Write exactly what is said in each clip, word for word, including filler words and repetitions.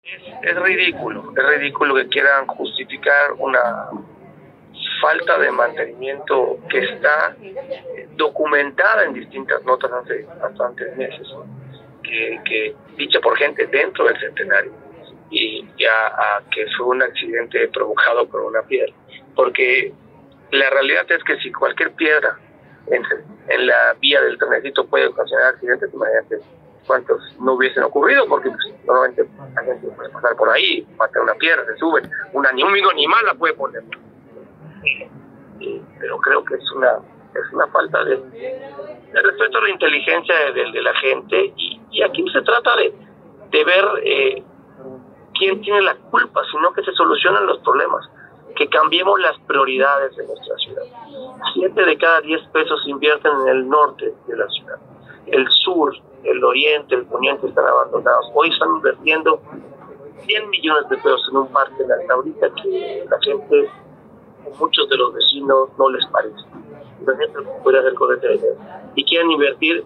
Es, es ridículo, es ridículo que quieran justificar una falta de mantenimiento que está documentada en distintas notas hace bastantes meses, que, que dicha por gente dentro del Centenario, y ya a que fue un accidente provocado por una piedra, porque la realidad es que si cualquier piedra en, en la vía del trenecito puede ocasionar accidentes, imagínate cuántos no hubiesen ocurrido, porque pues, normalmente la gente puede pasar por ahí, mata una piedra, se sube, una, ni un mismo animal la puede poner. Eh, pero creo que es una es una falta de, de respeto a la inteligencia de, de, de la gente, y, y aquí no se trata de, de ver eh, quién tiene la culpa, sino que se solucionan los problemas, que cambiemos las prioridades de nuestra ciudad. Siete de cada diez pesos se invierten en el norte de la ciudad. El sur, el oriente, el poniente están abandonados. Hoy están invirtiendo cien millones de pesos en un parque en Altaurita que la gente, muchos de los vecinos, no les parece. La gente puede hacer con ese dinero. Y quieren invertir,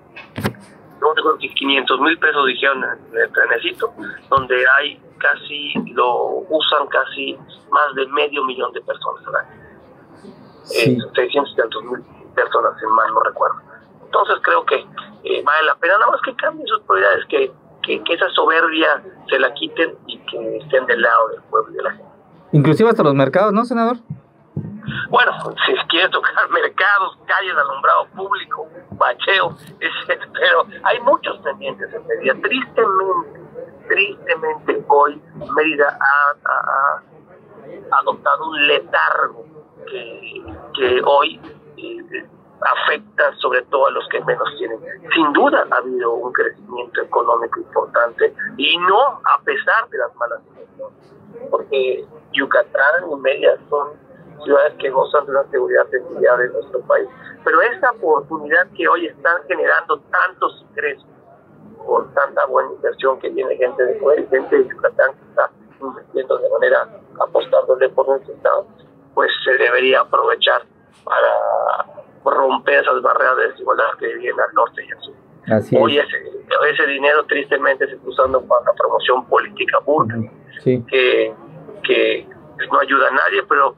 no recuerdo si quinientos mil pesos dijeron en el trenecito, donde hay casi, lo usan casi más de medio millón de personas al año. Sí. Eh, seiscientos y tantos mil personas, si mal no recuerdo. Entonces creo que eh, vale la pena, nada más que cambien sus prioridades, que, que, que esa soberbia se la quiten y que estén del lado del pueblo y de la gente. Inclusive hasta los mercados, ¿no, senador? Bueno, si quiere tocar mercados, calles, alumbrado público, bacheo, etcétera, pero hay muchos pendientes en Mérida. Tristemente, tristemente hoy Mérida ha, ha, ha adoptado un letargo que, que hoy eh, afecta sobre todo a los que menos tienen. Sin duda ha habido un crecimiento económico importante, y no a pesar de las malas situaciones, porque Yucatán y Mérida son ciudades que gozan de una seguridad envidiable en nuestro país. Pero esa oportunidad que hoy están generando tantos ingresos por tanta buena inversión que viene gente de fuera, gente de Yucatán que está invirtiendo de manera apostándole por nuestro estado, pues se debería aprovechar para romper esas barreras de desigualdad que vienen al norte y al sur. Así hoy es. ese, ese dinero tristemente se está usando para la promoción política burda, sí. que, que no ayuda a nadie, pero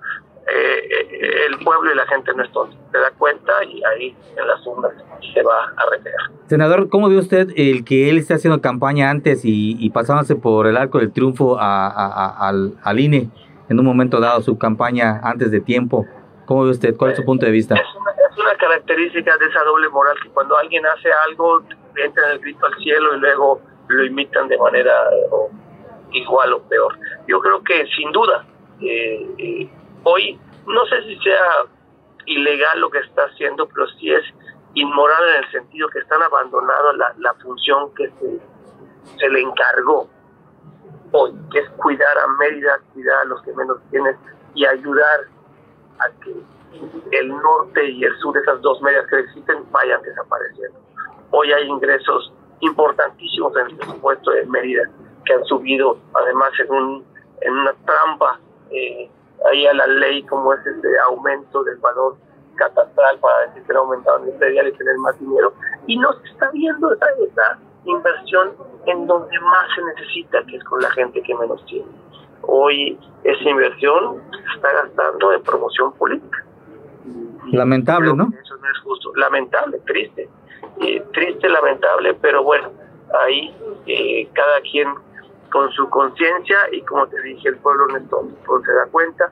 Eh, el pueblo y la gente no es tonto, se da cuenta y ahí en las urnas se va a retener. Senador, ¿cómo ve usted el que él esté haciendo campaña antes y, y pasándose por el arco del triunfo a, a, a, al, al I N E en un momento dado, su campaña antes de tiempo? ¿Cómo ve usted? ¿Cuál es su punto de vista? Es una, es una característica de esa doble moral, que cuando alguien hace algo, entra el grito al cielo y luego lo imitan de manera o, igual o peor. Yo creo que sin duda eh, eh, hoy, no sé si sea ilegal lo que está haciendo, pero sí es inmoral en el sentido que están abandonando la, la función que se, se le encargó hoy, que es cuidar a Mérida, cuidar a los que menos tienen y ayudar a que el norte y el sur, esas dos Méridas que existen, vayan desapareciendo. Hoy hay ingresos importantísimos en el presupuesto de Mérida que han subido, además en, un, en una trampa eh, ahí a la ley, como es ese aumento del valor catastral para decir que ha aumentado el predial y tener más dinero, y no se está viendo esa, esa inversión en donde más se necesita, que es con la gente que menos tiene. Hoy esa inversión se está gastando en promoción política. Lamentable, ¿no? Eso no es justo, lamentable, triste, eh, triste, lamentable, pero bueno, ahí eh, cada quien con su conciencia, y como te dije, el pueblo no es tonto, pues se da cuenta.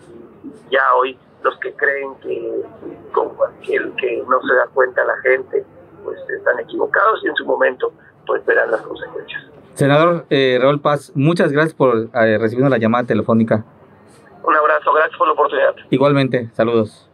Ya hoy los que creen que, como que el que no se da cuenta la gente, pues están equivocados, y en su momento pues verán las consecuencias. Senador eh, Raúl Paz, muchas gracias por eh, recibirnos la llamada telefónica. Un abrazo, gracias por la oportunidad. Igualmente, saludos.